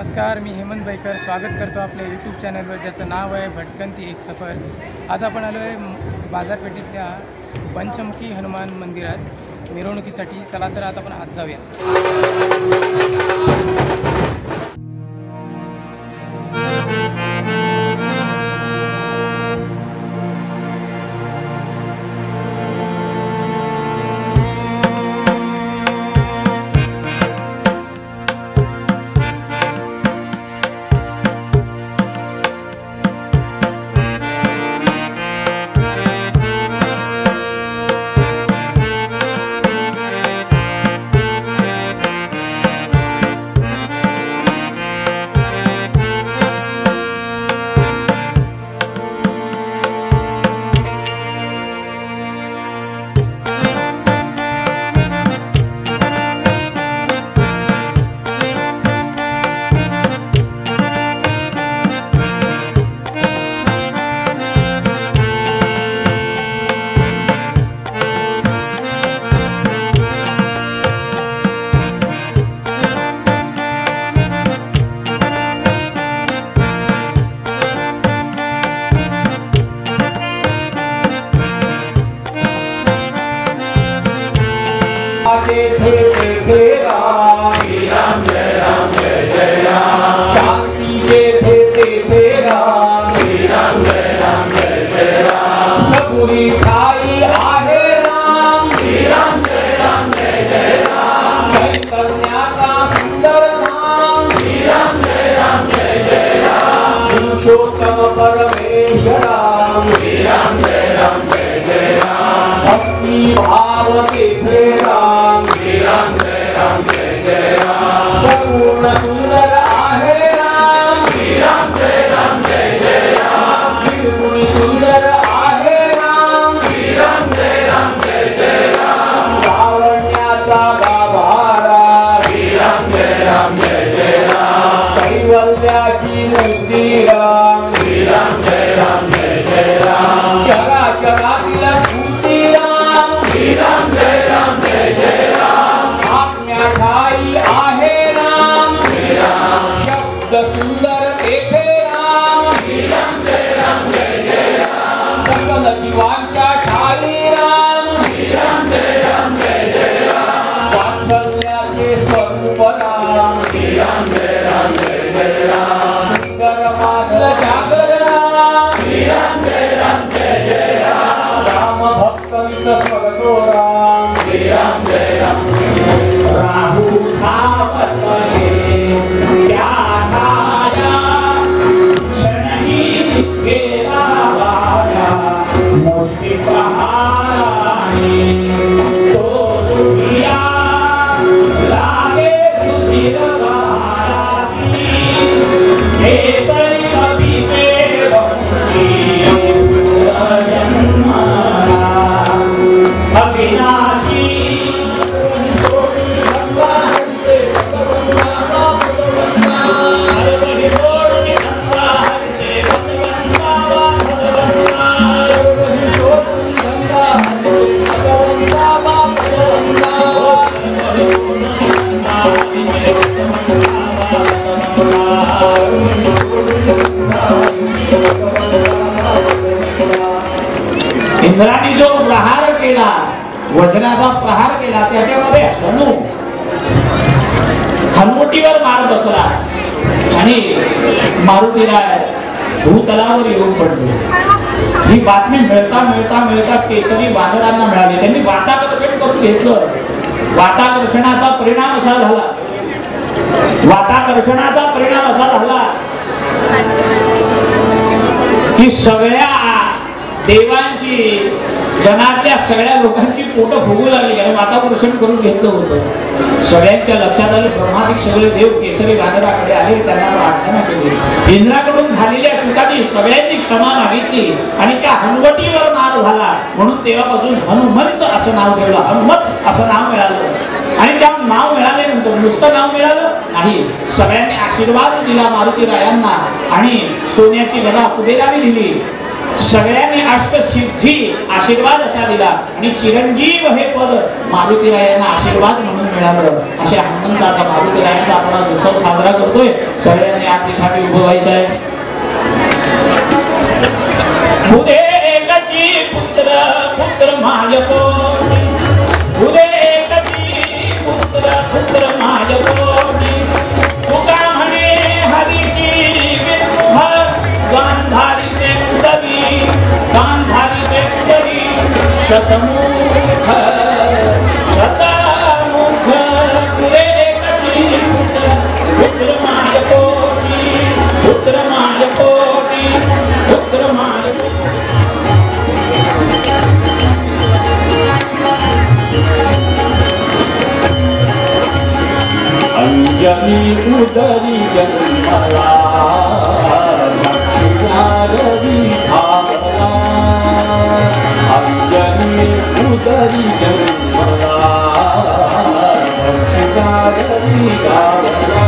नमस्कार, मी हेमंत बैकर स्वागत करतो आपल्या यूट्यूब चॅनलवर, ज्याचं नाव आहे भटकंती एक सफर। आज आपण आलो आहे बाजारपेठेतल्या पंचमुखी हनुमान मंदिरात मिरवणुकीसाठी। चला तर आता आपण आत जाऊया। शांति के थे राम, सबुरी खाई आहे राम, चैतन्याचा सुंदर नाम, पुरुषोत्तम परमेश्वरा, भक्ति भाव के राम, पूर्ण सुंदर आहे राम, निर्गुण सुंदर आहे राम, लावण्याचा गाभारा, कैवल्याची मूर्ती राम, चराचरातील स्फूर्ती राम, आज्ञा ठाई आहे राम, शब्द सुंदर तेथे राम, सकल जीवांच्या ठाई राम, वात्सल्याचे स्वरूप राम, सुंदर माधल जागर राम, भक्तवित स्वर्गो राम, राहू थापतले त्या ठाया, क्षणही गेला वाया, मुष्टी प्रहाराने तो दुनिया लागे रुधिर वारासी, केसरी कवीचे वंशी जन्मला अविनाशी, इंद्राने जो प्रहार केला, वज्राचा प्रहार केला, त्याच्यामध्ये हनुवटीवर मार बसला आणि मारुतीराय भूतलावर येऊन पडले। ही बातमी मिळता केसरी वानरांना मिळाली। त्यांनी वाताकर्षण करून घेतलं। वाताकर्षणाचा परिणाम असा झाला की सगळ्या देवांची, जनातल्या सगळ्या लोकांची पोट फुगू लागली आणि वाताकर्षण करून घेतलं होतं। सगळ्यांच्या लक्षात आले, ब्रह्मादिक सगळे देव केसरी वानराकडे आले, त्यांना प्रार्थना केली। इंद्राकडून झालेल्या चुकांची सगळ्यांनी क्षमा मागितली आणि त्या हनुवटीवर मार झाला, म्हणून तेव्हापासून हनुमंत असं नाव ठेवलं, हनुमत असं नाव मिळालं। आणि त्या नाव मिळाल्यानंतर नुसतं नाव मिळालं नाही, सगळ्यांनी आशीर्वाद दिला मारुतीरायांना आणि सोन्याची गदा कुबेराने दिली। सगळ्यांनी अष्टसिद्धी आशीर्वाद असा दिला आणि चिरंजीव हे पद मारुतीरायांना आशीर्वाद म्हणून मिळालं अशा आनंदाचा मारुतीरायांचा आपण आज उत्सव साजरा करतोय. सगळ्यांनी आपली छाती उभं व्हायचं आहे. पुढे एकची पुत्र पुत्र माझ पोटी, पुढे एकची पुत्र पुत्र माझ पोटी, तुका म्हणे हरीशी विमुख गांधारीचे उदरी, गांधारीचे उदरी शतमुख शतमुख. पुढे एकची पुत्र पुत्र माझ पोटी, पुत्र माझ पोटी, पुत्र माझ अंजनी उदरी जन्मला दक्षिणारवी धावला, अंजनी उदरी जन्मला दक्षिणारवी धावला.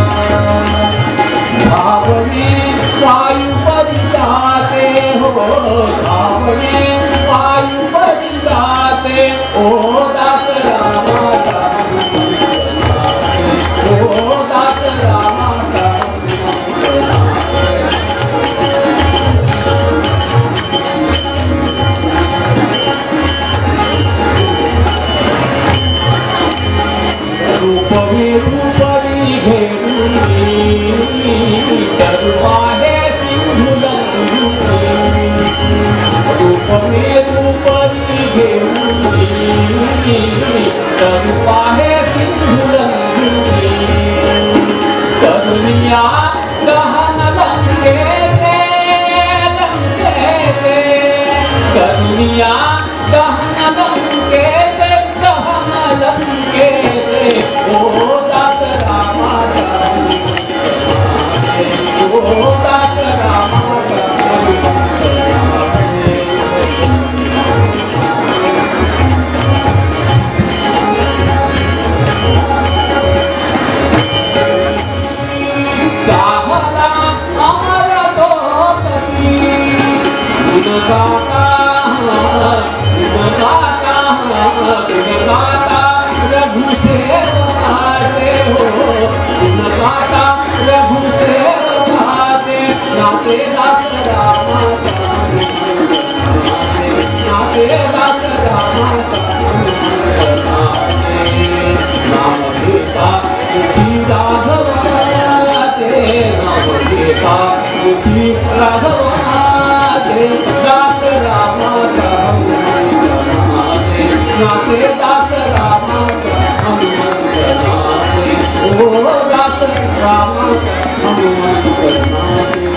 धावणे वायुपदी जाते हो, धावणे वायुपदी जाते ओ दास रामाचा, ओ दास रामाचा. रूपवी रूपवी घेऊनी तरुवाहे सिंधुलंघुनी, रूपवी रूपवी घेऊनी तरुवाहे सिंधुलंघुनी. करुणिया गहन लंकेते लंकेते, करुणिया गहन लंकेते गहन लंकेते ओ दास रामाचा, ओ दास रामाचा. चाहला अमर तो कभी गुणगाता गुणगाता गुणगाता रघु से आते हो, गुणगाता रघु से आते. नाते दास रामाचा, नाते दास रामाचा. नाम देता तुझी राघवाचे, नाम देता तुझी राघवाचे. दास रामाचा नाते, दास रामाचा हनुमंत नाते, ओ दास रामाचा हनुमंत नाते.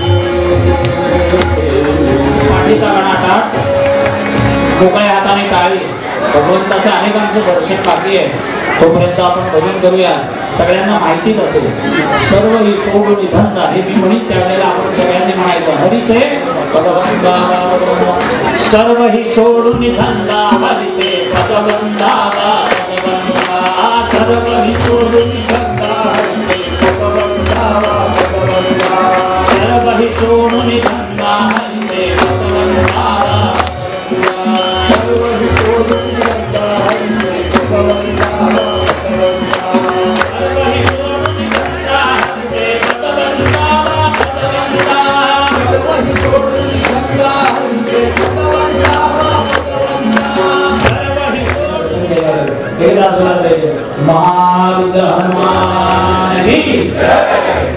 पाठीचा गणाटाट, मोकळ्या हाताने टाळी. भगवंताचं अनेकांचं दर्शन बाकी आहे, तोपर्यंत आपण भजन करूया. सगळ्यांना माहितीच असेल सर्व ही सोडून धंदा, हे मी म्हणीन त्यावेळेला आपण सगळ्यांनी म्हणायचं हरीचे भगवंता, सर्व ही सोडून धंदा हरीचे भगवंता भगवंता, सर्व ही सोडून धंदा हरीचे भगवंता भगवंता, सर्व ही सोडून धंदा हरीचे भगवंता भगवंता, सर्व ही सोडून धंदा हरीचे भगवंता भगवंता, सर्व ही सोडून धंदा हरीचे भगवंता भगवंता, सर्व ही सोडून धंदा हरीचे भगवंता भगवंता, सर्व ही सोडून महारुद हनुमान की जय.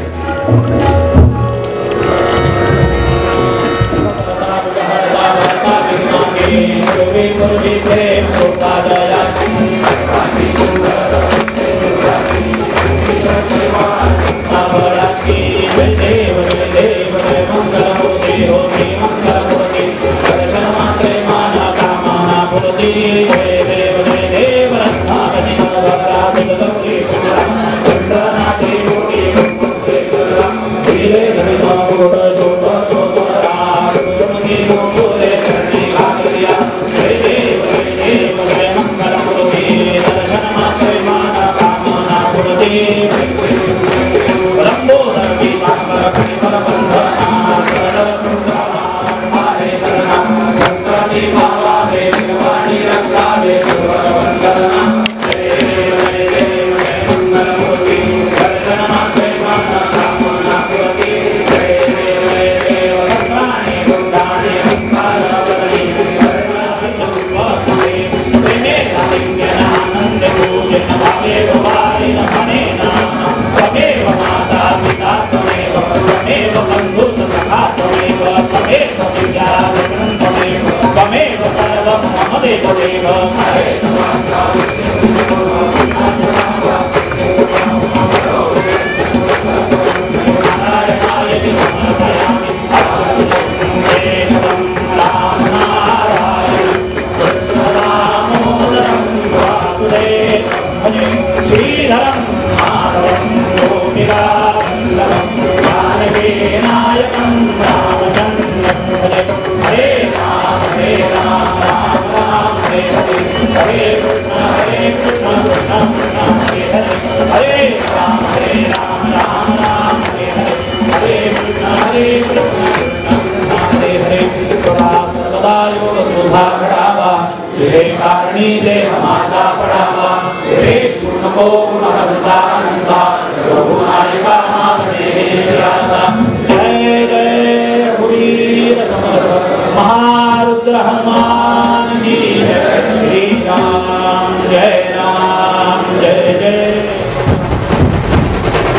श्रीधरं माधवं गोपिकावल्लभं जानकीनायकं रामचन्द्रं हरे राम राम राम हरे हरे कृष्ण कृष्ण कृष्ण हरे हरे हरे राम राम राम हरे हरे कृष्ण कृष्ण कृष्ण हरे हरे सदा सर्वदा योगसुधा घडावा तुझे कारणी देह माझा पडावा रे नको गुणवंता अनंता रघुनायका मागणे श्रीराधा जय जय रघुवीर समर्थ महारुद्र हनुमान की जय श्री राम जय जय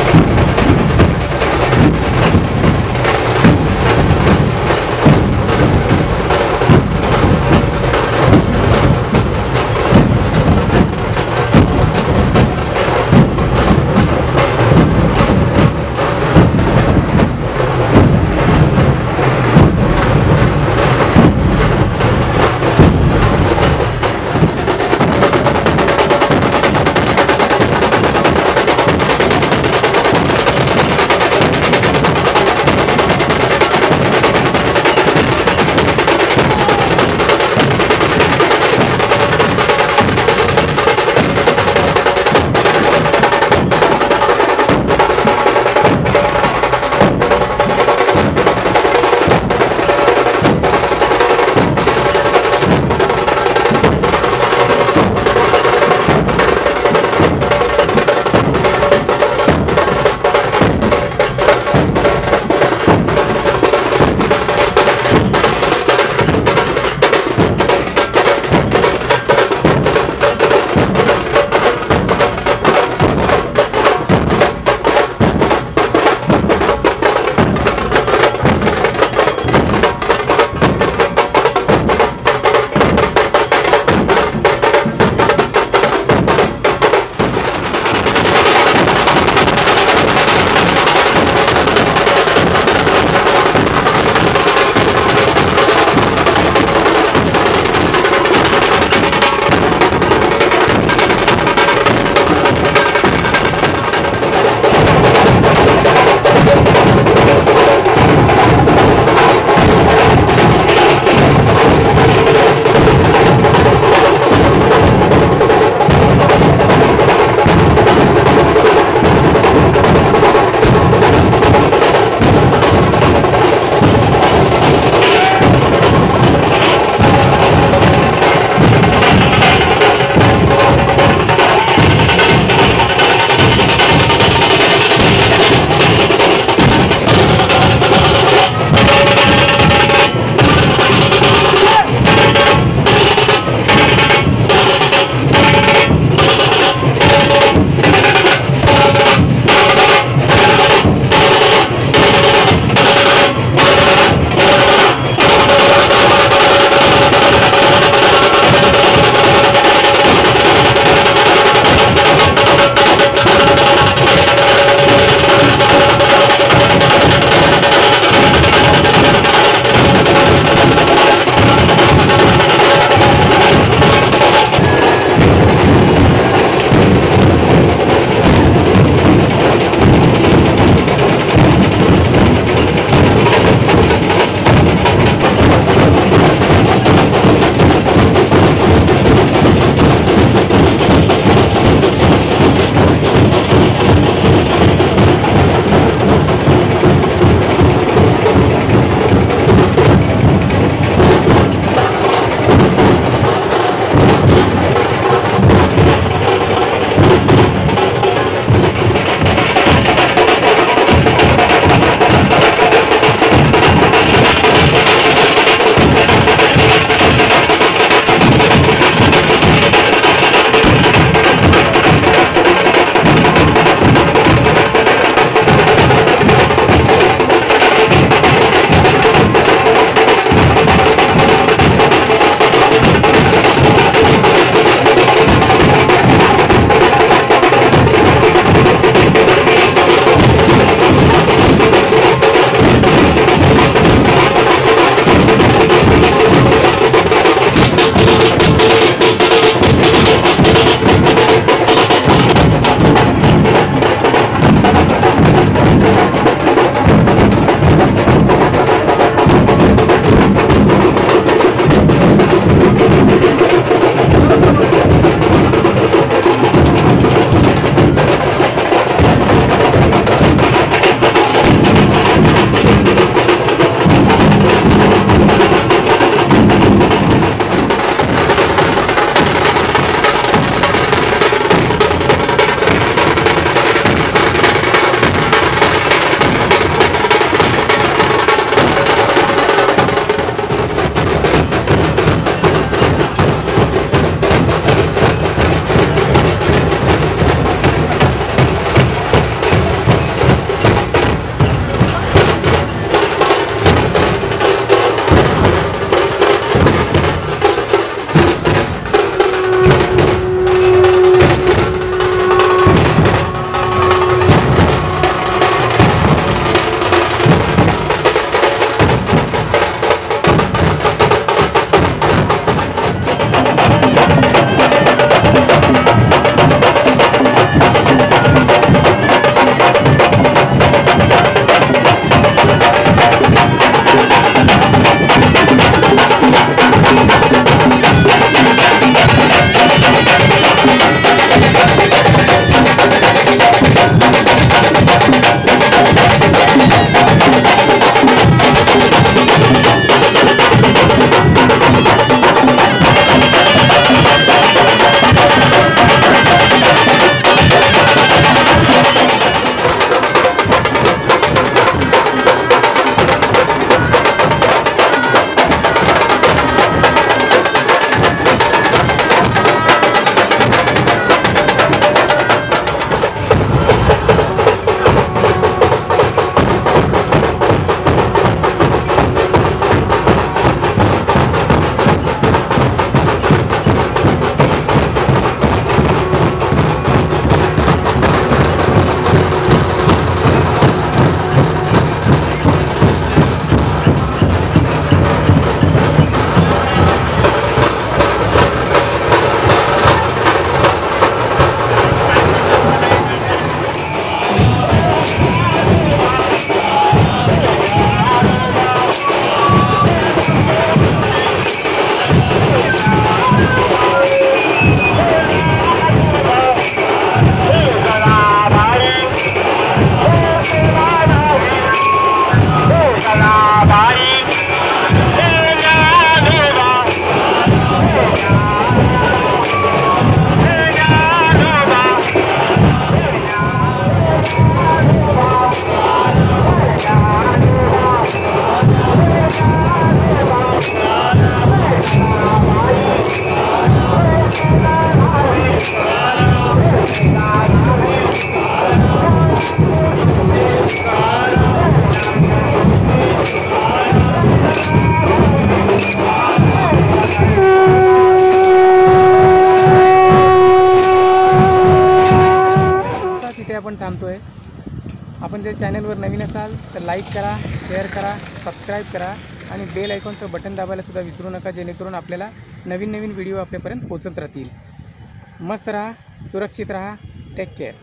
थांबतो आहे. आपण जर चॅनलवर नवीन असाल तर लाईक करा, शेअर करा, सबस्क्राईब करा आणि बेल आयकॉनचं बटन दाबायलासुद्धा विसरू नका, जेणेकरून आपल्याला नवीन नवीन व्हिडिओ आपल्यापर्यंत पोचत राहतील. मस्त राहा, सुरक्षित राहा, टेक केअर.